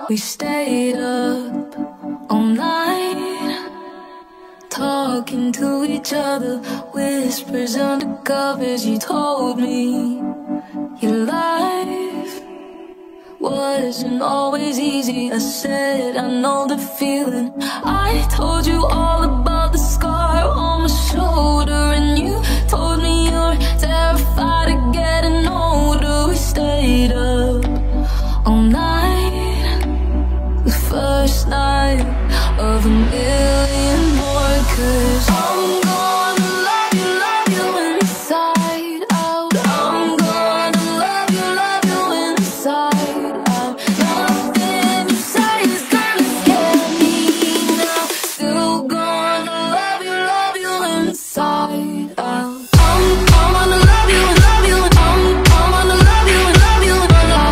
We stayed up all night, talking to each other, whispers under covers. You told me your life wasn't always easy. I said I know the feeling. I told you all about the scar on my shoulder, and you told me you were terrified of getting older. We stayed up all night, the first night of a million more. 'Cause I'm gonna love you inside out. I'm gonna love you inside out. Nothing you say is gonna scare me now. Still gonna love you inside out. I'm gonna love you and love you, and I'm gonna love you and love you inside out.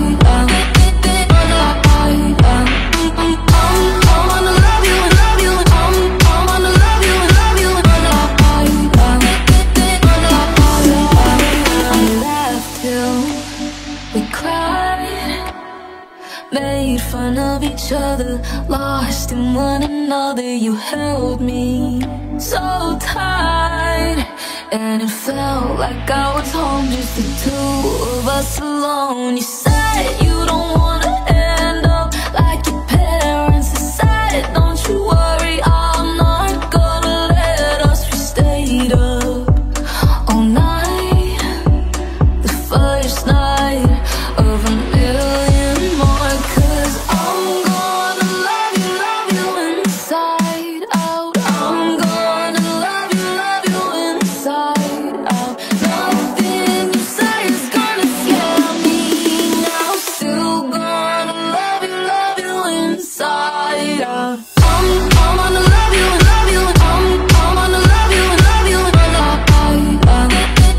Made fun of each other, lost in one another. You held me so tight, and it felt like I was home, just the two of us alone. You said you don't wanna end up like your parents. I said, don't you worry, I'm not gonna let us. We stayed up all night, the first night of a million more. 'Cause I'm gonna love you inside out. I'm gonna love you inside out. Nothing you say is gonna scare me now. Still gonna love you inside out. I'm gonna love you and love you, and I'm gonna love you and love you inside out. I'm gonna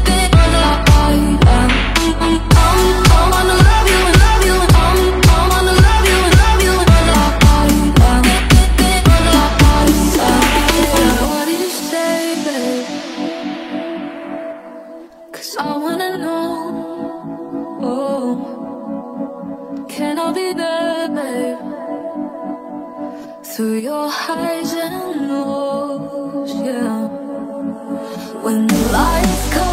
love you and love you, and I'm gonna love you and love you inside out. What do you say, babe? 'Cause I wanna know. Oh, can I be there, babe? Through your highs and lows, yeah. When the lights come